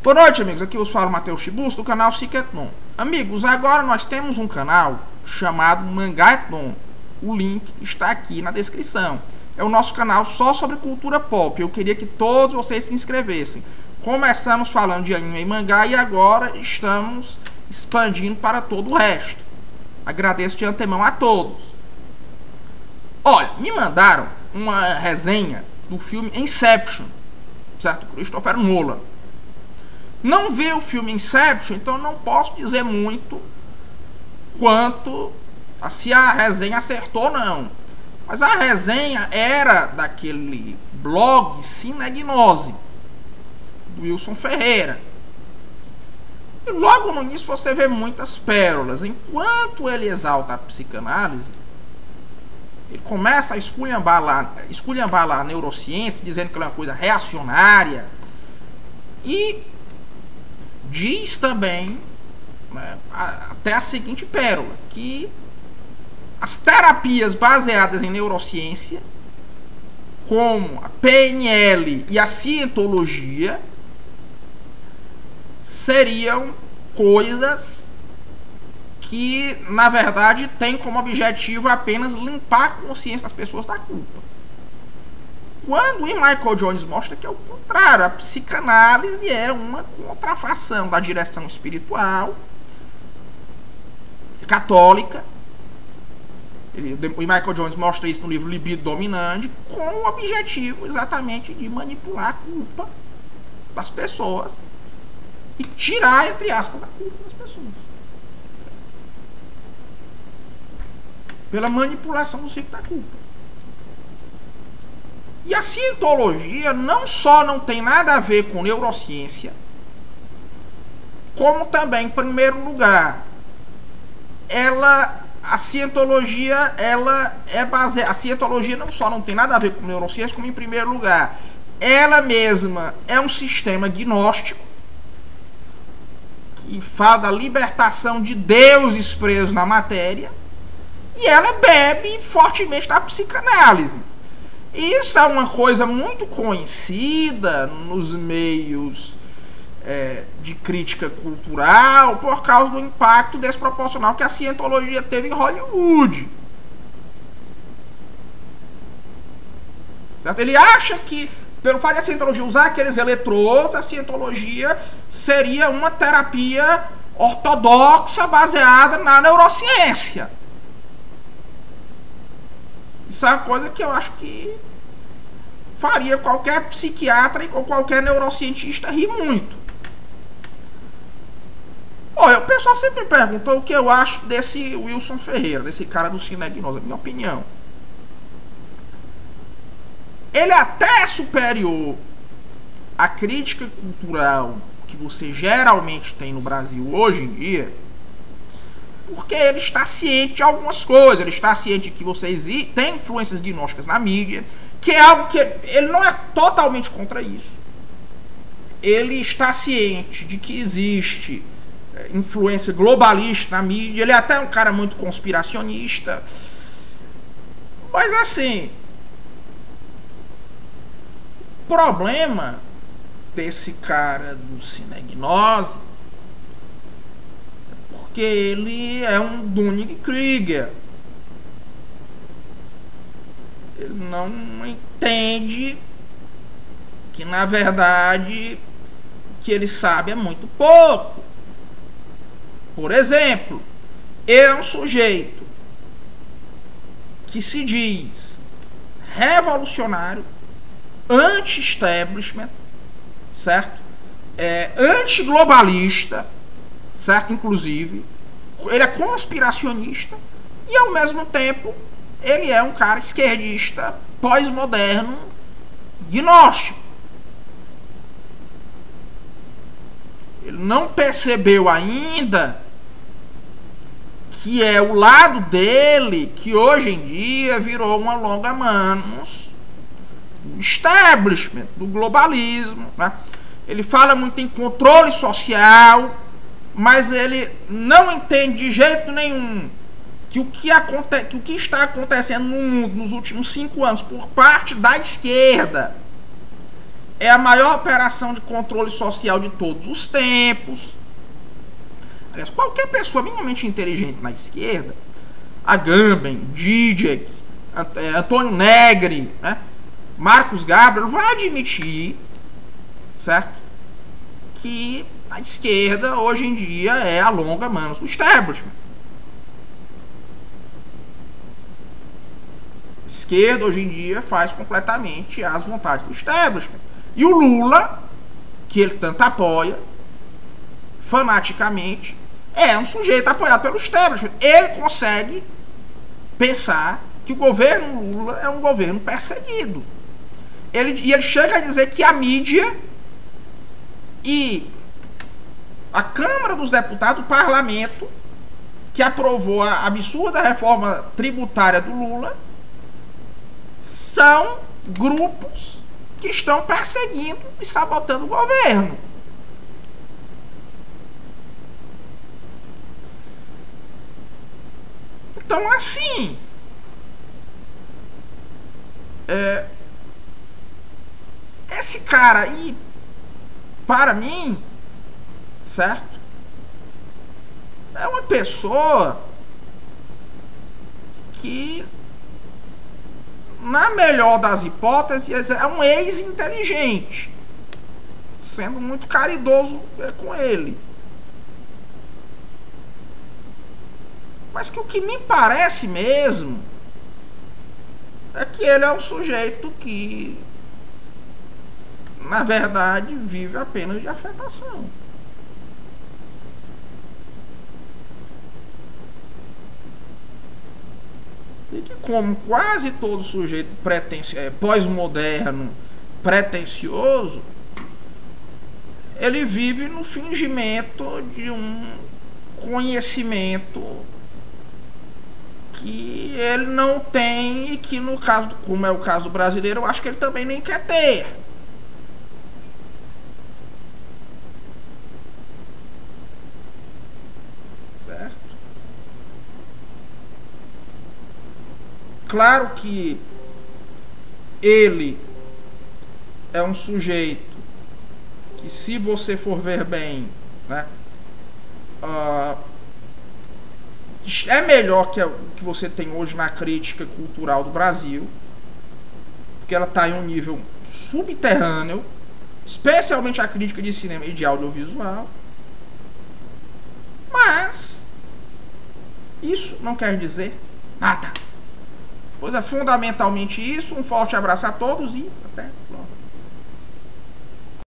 Boa noite, amigos. Aqui vos fala Matheus Chibus, do canal Cicetnon. Amigos, agora nós temos um canal chamado Mangaeton. O link está aqui na descrição. É o nosso canal só sobre cultura pop. Eu queria que todos vocês se inscrevessem. Começamos falando de anime e mangá e agora estamos expandindo para todo o resto. Agradeço de antemão a todos. Olha, me mandaram uma resenha do filme Inception, certo? Christopher Nolan. Não vi o filme Inception, então não posso dizer muito quanto se a resenha acertou ou não. Mas a resenha era daquele blog Cinegnose, do Wilson Ferreira. E logo no início você vê muitas pérolas. Enquanto ele exalta a psicanálise, ele começa a esculhambar lá a neurociência, dizendo que ela é uma coisa reacionária. E diz também, né, até a seguinte pérola, que as terapias baseadas em neurociência, como a PNL e a cientologia, seriam coisas que, na verdade, têm como objetivo apenas limpar a consciência das pessoas da culpa. Quando o Michael Jones mostra que é o contrário, a psicanálise é uma contrafação da direção espiritual católica. O Michael Jones mostra isso no livro Libido Dominante, com o objetivo exatamente de manipular a culpa das pessoas e tirar, entre aspas, a culpa das pessoas pela manipulação do ciclo da culpa. E a cientologia não só não tem nada a ver com neurociência, como também, em primeiro lugar, a cientologia é baseada. A cientologia não só não tem nada a ver com neurociência, como, em primeiro lugar, ela mesma é um sistema gnóstico que fala da libertação de deuses presos na matéria, e ela bebe fortemente da psicanálise. Isso é uma coisa muito conhecida nos meios de crítica cultural por causa do impacto desproporcional que a cientologia teve em Hollywood. Certo? Ele acha que, pelo fato de a cientologia usar aqueles eletrodos, a cientologia seria uma terapia ortodoxa baseada na neurociência. Isso é uma coisa que eu acho que faria qualquer psiquiatra ou qualquer neurocientista rir muito. Olha, o pessoal sempre perguntou o que eu acho desse Wilson Ferreira, desse cara do Cinegnose, a minha opinião. Ele até é superior à crítica cultural que você geralmente tem no Brasil hoje em dia, porque ele está ciente de algumas coisas. Ele está ciente de que tem influências gnósticas na mídia, que é algo que ele não é totalmente contra isso. Ele está ciente de que existe influência globalista na mídia. Ele é até um cara muito conspiracionista. Mas assim, o problema desse cara do Cinegnose, porque ele é um Dunning-Kruger. Ele não entende que, na verdade, o que ele sabe é muito pouco. Por exemplo, ele é um sujeito que se diz revolucionário, anti-establishment, certo? Anti-globalista, certo? Inclusive, ele é conspiracionista e, ao mesmo tempo, ele é um cara esquerdista, pós-moderno, gnóstico. Ele não percebeu ainda que é o lado dele que hoje em dia virou uma longa manos do establishment, do globalismo, né? Ele fala muito em controle social, mas ele não entende de jeito nenhum que o que está acontecendo no mundo nos últimos 5 anos por parte da esquerda é a maior operação de controle social de todos os tempos. Aliás, qualquer pessoa minimamente inteligente na esquerda, Agamben, Zizek, Antônio Negri, né, Marcos Gabriel, vai admitir, certo, que a esquerda hoje em dia é a longa manos do establishment. A esquerda hoje em dia faz completamente as vontades do establishment. E o Lula, que ele tanto apoia, fanaticamente, é um sujeito apoiado pelo establishment. Ele consegue pensar que o governo Lula é um governo perseguido. E ele chega a dizer que a mídia e a Câmara dos Deputados, o parlamento, que aprovou a absurda reforma tributária do Lula, são grupos que estão perseguindo e sabotando o governo. Então, assim, esse cara aí, para mim, certo, é uma pessoa que, na melhor das hipóteses, é um ex-inteligente, sendo muito caridoso com ele. Mas que o que me parece mesmo é que ele é um sujeito que, na verdade, vive apenas de afetação. E que, como quase todo sujeito pós-moderno, pretensioso, ele vive no fingimento de um conhecimento que ele não tem e que, no caso, como é o caso do brasileiro, eu acho que ele também nem quer ter. Certo? Claro que ele é um sujeito que, se você for ver bem, né, é melhor que o que você tem hoje na crítica cultural do Brasil, porque ela está em um nível subterrâneo, especialmente a crítica de cinema e de audiovisual. Mas isso não quer dizer nada. Pois é fundamentalmente isso. Um forte abraço a todos e até